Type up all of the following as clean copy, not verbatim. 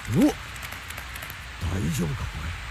お、大丈夫かこれ。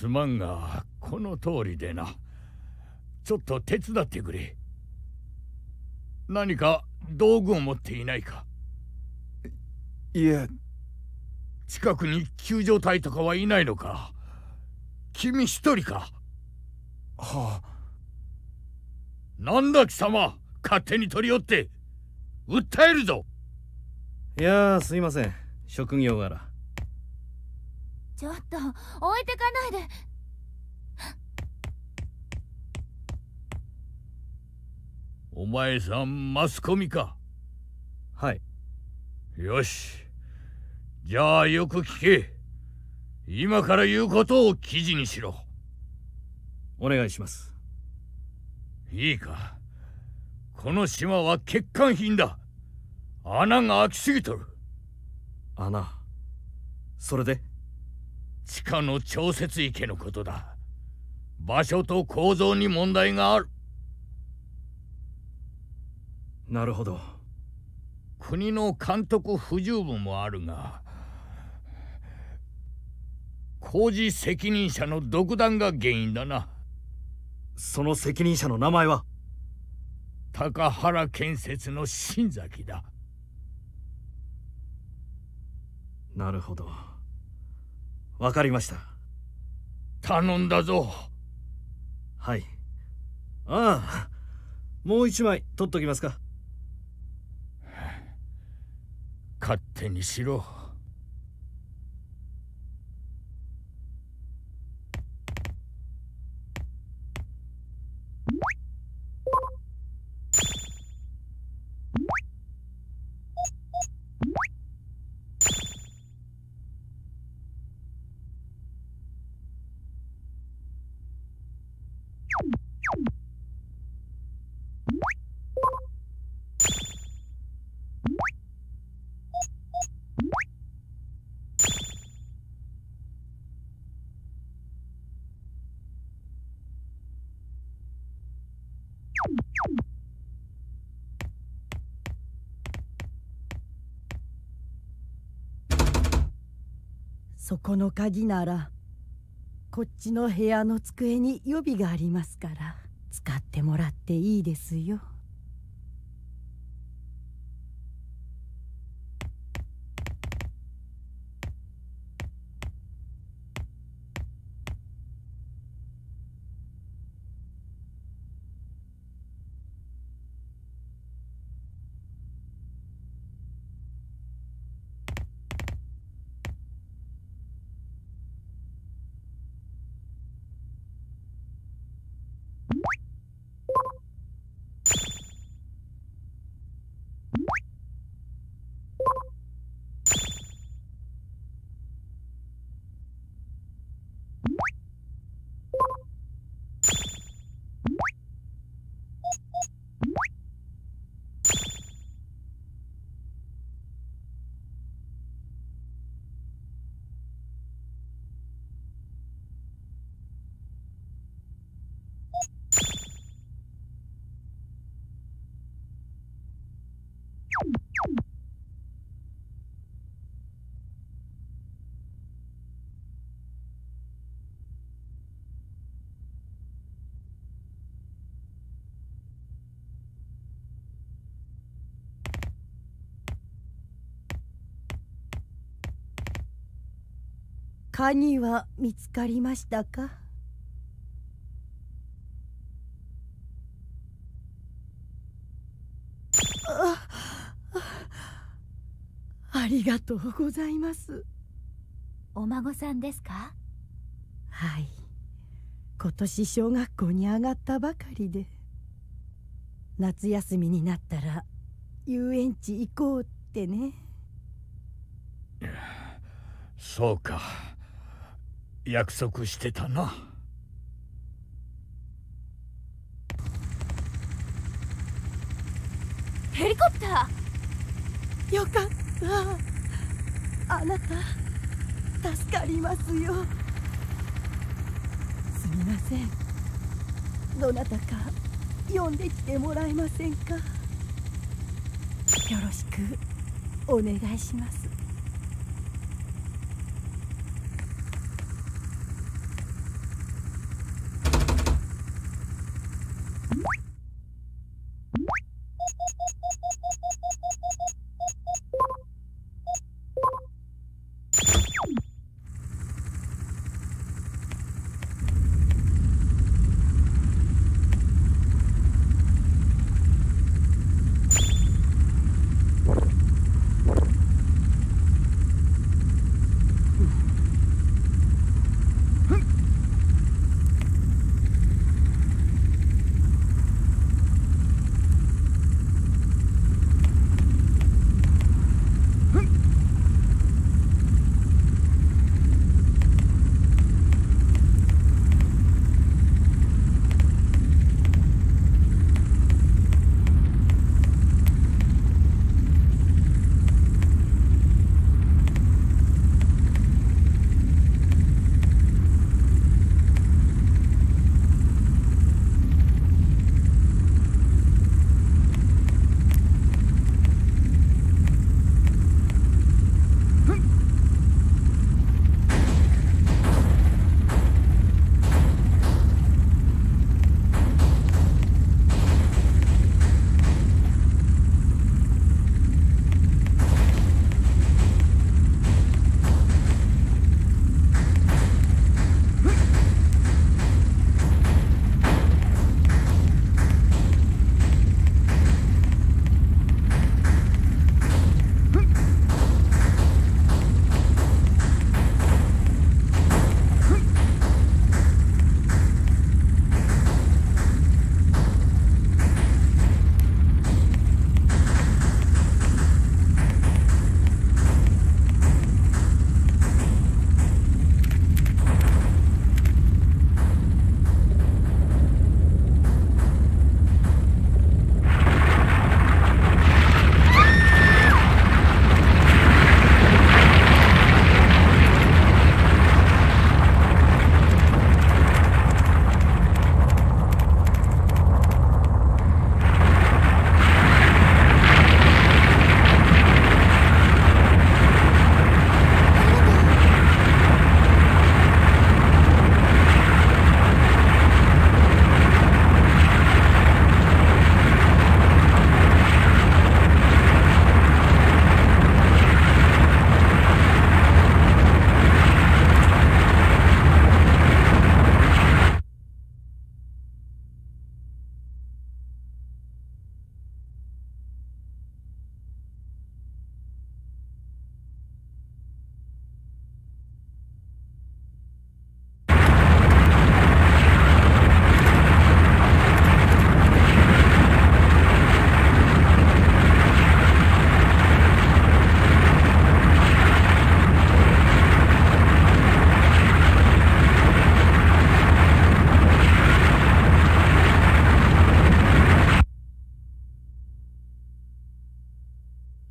すまんがこの通りでな。ちょっと手伝ってくれ。何か道具を持っていないか？ いえ。 近くに救助隊とかはいないのか？君一人か？ はあ。 なんだ貴様、勝手に取り寄って訴えるぞ。 いやすいません、職業柄。 ちょっと置いてかないで。 お前さんマスコミか？ はい。 よし、じゃあよく聞け。今から言うことを記事にしろ。 お願いします。 いいか、この島は欠陥品だ。穴が開きすぎとる。 穴？それで？ 地下の調節池のことだ。場所と構造に問題がある。 なるほど。 国の監督不十分もあるが、工事責任者の独断が原因だな。 その責任者の名前は？ 高原建設の新崎だ。 なるほど、わかりました。 頼んだぞ。 はい。ああ、もう一枚取っときますか？ 勝手にしろ。 そこの鍵ならこっちの部屋の机に予備がありますから使ってもらっていいですよ。鍵は見つかりましたか？ありがとうございます。 お孫さんですか？ はい、今年小学校に上がったばかりで、夏休みになったら遊園地行こうってね。 そうか、約束してたな。 ヘリコプター。よかった。あなた助かりますよ。すみません、どなたか呼んできてもらえませんか？よろしくお願いします。